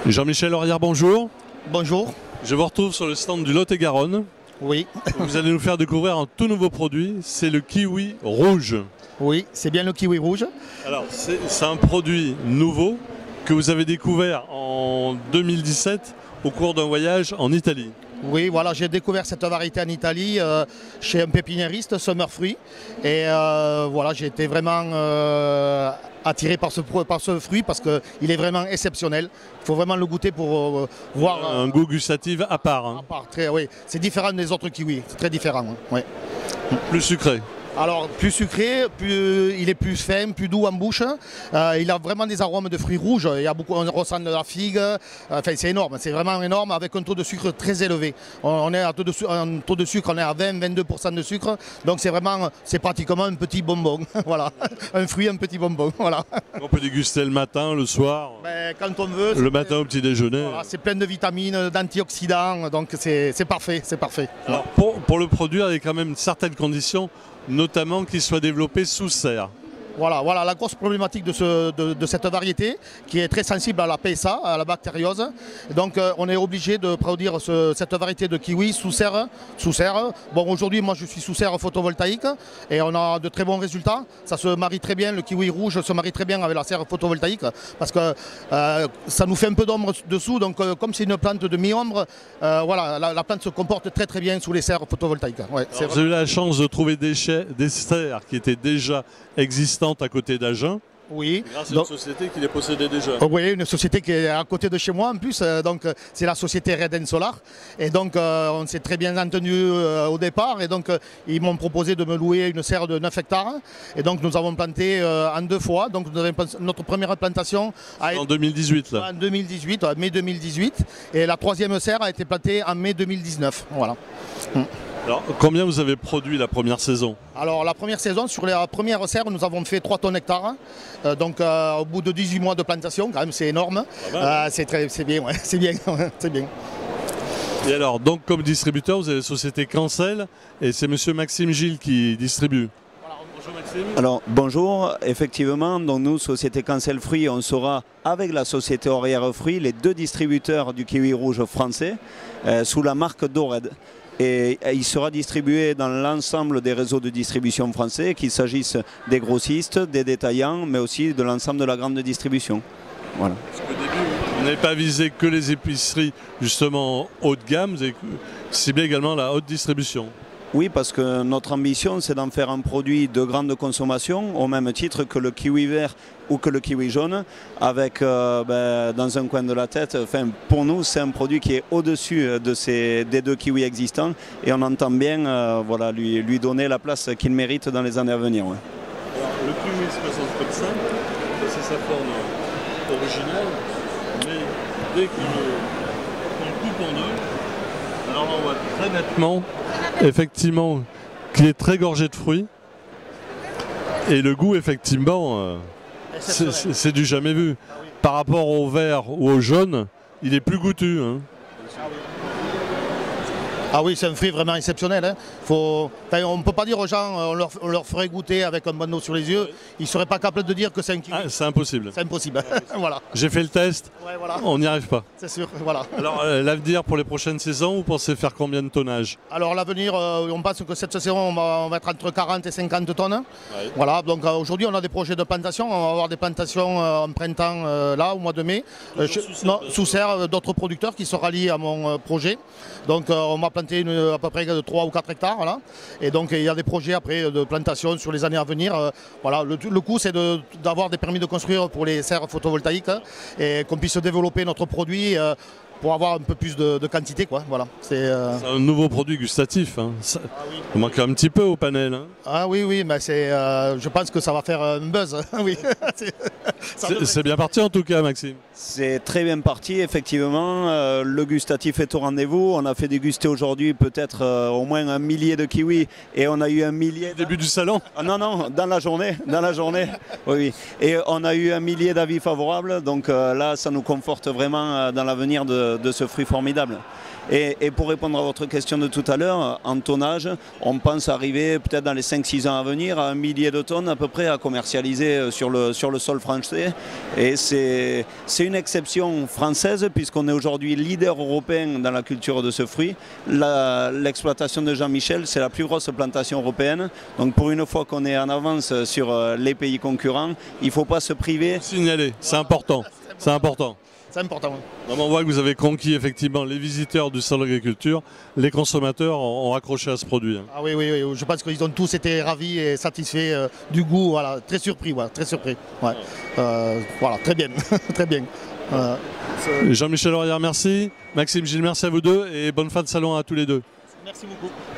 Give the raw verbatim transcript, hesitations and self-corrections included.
Jean-Michel Aurière, bonjour. Bonjour. Je vous retrouve sur le stand du Lot-et-Garonne. Oui. Vous allez nous faire découvrir un tout nouveau produit, c'est le kiwi rouge. Oui, c'est bien le kiwi rouge. Alors, c'est un produit nouveau que vous avez découvert en deux mille dix-sept au cours d'un voyage en Italie. Oui, voilà, j'ai découvert cette variété en Italie euh, chez un pépiniériste, Summer Fruit. Et euh, voilà, j'ai été vraiment euh, attiré par ce, par ce fruit parce qu'il est vraiment exceptionnel. Il faut vraiment le goûter pour euh, voir. Un euh, goût gustatif à part. Hein. À part, très, oui. C'est différent des autres kiwis, c'est très différent. Hein. Oui. Plus sucré. Alors plus sucré, plus, il est plus fin, plus doux en bouche. Euh, il a vraiment des arômes de fruits rouges. Il y a beaucoup, on ressent de la figue. Enfin, c'est énorme, c'est vraiment énorme avec un taux de sucre très élevé. On, on est à taux de, un taux de sucre, on est à vingt à vingt-deux pour cent de sucre. Donc c'est vraiment, c'est pratiquement un petit bonbon. Voilà, un fruit, un petit bonbon. Voilà. On peut déguster le matin, le soir. Ben, quand on veut. Le matin au petit déjeuner. Voilà, c'est plein de vitamines, d'antioxydants. Donc c'est parfait, c'est parfait. Alors, pour, pour le produire, il y a quand même certaines conditions, notamment qu'il soit développé sous serre. Voilà, voilà la grosse problématique de, ce, de, de cette variété qui est très sensible à la P S A, à la bactériose. Donc euh, on est obligé de produire ce, cette variété de kiwi sous serre. Sous serre. Bon, aujourd'hui, moi je suis sous serre photovoltaïque et on a de très bons résultats. Ça se marie très bien, le kiwi rouge se marie très bien avec la serre photovoltaïque parce que euh, ça nous fait un peu d'ombre dessous. Donc euh, comme c'est une plante de mi-ombre, euh, voilà, la, la plante se comporte très très bien sous les serres photovoltaïques. Ouais, vous avez eu la chance de trouver des, des serres qui étaient déjà existantes à côté d'Agen. Oui. Grâce à une société qui les possédait déjà. Oui, une société qui est à côté de chez moi en plus, euh, donc c'est la société Reden Solar. Et donc euh, on s'est très bien entendu euh, au départ et donc euh, ils m'ont proposé de me louer une serre de neuf hectares. Et donc nous avons planté euh, en deux fois. Donc nous avons, notre première plantation a en deux mille dix-huit là. En deux mille dix-huit, mai deux mille dix-huit. Et la troisième serre a été plantée en mai deux mille dix-neuf. Voilà. Mm. Alors, combien vous avez produit la première saison? Alors la première saison, sur la première serre, nous avons fait trois tonnes hectares. Euh, donc euh, au bout de dix-huit mois de plantation, quand même c'est énorme. Euh, c'est bien, ouais, c'est bien, c'est bien. Et alors, donc comme distributeur, vous avez la société Cancel et c'est monsieur Maxime Gilles qui distribue. Bonjour Maxime. Alors bonjour, effectivement, donc nous, Société Cancel Fruits, on sera avec la Société Aurière Fruits, les deux distributeurs du kiwi rouge français, euh, sous la marque Dored. Et il sera distribué dans l'ensemble des réseaux de distribution français, qu'il s'agisse des grossistes, des détaillants, mais aussi de l'ensemble de la grande distribution. Voilà. Parce qu'au début, vous n'avez pas visé que les épiceries justement haut de gamme, vous avez ciblé également la haute distribution. Oui, parce que notre ambition, c'est d'en faire un produit de grande consommation, au même titre que le kiwi vert ou que le kiwi jaune, avec euh, ben, dans un coin de la tête, enfin, pour nous, c'est un produit qui est au-dessus de ces, des deux kiwis existants et on entend bien euh, voilà, lui, lui donner la place qu'il mérite dans les années à venir. Ouais. Alors, le kiwi se présente comme ça, c'est sa forme originale, mais dès qu'on le, le coupe en deux, alors on voit très nettement effectivement qu'il est très gorgé de fruits et le goût effectivement euh, c'est du jamais vu. Par rapport au vert ou au jaune, il est plus goûtu. Hein. Ah oui, c'est un fruit vraiment exceptionnel. Hein. Faut... Enfin, on ne peut pas dire aux gens, on leur, on leur ferait goûter avec un bandeau sur les yeux. Ils ne seraient pas capables de dire que c'est un kiwi. Ah, c'est impossible. C'est impossible. Voilà. J'ai fait le test, ouais, voilà. On n'y arrive pas. C'est sûr, voilà. Alors euh, l'avenir pour les prochaines saisons, vous pensez faire combien de tonnage? Alors l'avenir, euh, on pense que cette saison, on va, on va être entre quarante et cinquante tonnes. Ouais. Voilà, donc euh, aujourd'hui, on a des projets de plantation. On va avoir des plantations euh, en printemps, euh, là, au mois de mai. Euh, je, sous non, sous serre d'autres producteurs qui se rallient à mon euh, projet. Donc euh, on va planter une, à peu près de trois ou quatre hectares. Voilà. Et donc il y a des projets après de plantation sur les années à venir. Euh, voilà, le, le coup, c'est d'avoir de, des permis de construire pour les serres photovoltaïques hein, et qu'on puisse développer notre produit euh, pour avoir un peu plus de, de quantité. Quoi. Voilà. C'est euh... un nouveau produit gustatif. Hein. Ça ah, oui. manque un petit peu au panel. Hein. Ah oui, oui, mais c'est, euh, je pense que ça va faire un buzz. oui. C'est bien parti en tout cas, Maxime. C'est très bien parti, effectivement. Euh, le gustatif est au rendez-vous. On a fait déguster aujourd'hui peut-être euh, au moins un millier de kiwis et on a eu un millier... Au début du salon ah, Non, non, dans la journée. Dans la journée. Oui, oui. Et on a eu un millier d'avis favorables. Donc euh, là, ça nous conforte vraiment euh, dans l'avenir de, de ce fruit formidable. Et, et pour répondre à votre question de tout à l'heure, en tonnage, on pense arriver peut-être dans les cinq six ans à venir à un millier de tonnes à peu près à commercialiser sur le, sur le sol français. Et c'est une exception française puisqu'on est aujourd'hui leader européen dans la culture de ce fruit. L'exploitation de Jean-Michel, c'est la plus grosse plantation européenne. Donc pour une fois qu'on est en avance sur les pays concurrents, il ne faut pas se priver. Signaler, c'est important. C'est important. C'est important. Oui. On voit que vous avez conquis effectivement les visiteurs du salon d'agriculture. Les consommateurs ont accroché à ce produit. Ah oui, oui, oui. Je pense qu'ils ont tous été ravis et satisfaits euh, du goût. Voilà, très surpris, ouais, très surpris. Ouais. Euh, voilà, très bien, très bien. Euh, Jean-Michel Aurière, merci. Maxime Gilles, merci à vous deux et bonne fin de salon à tous les deux. Merci beaucoup.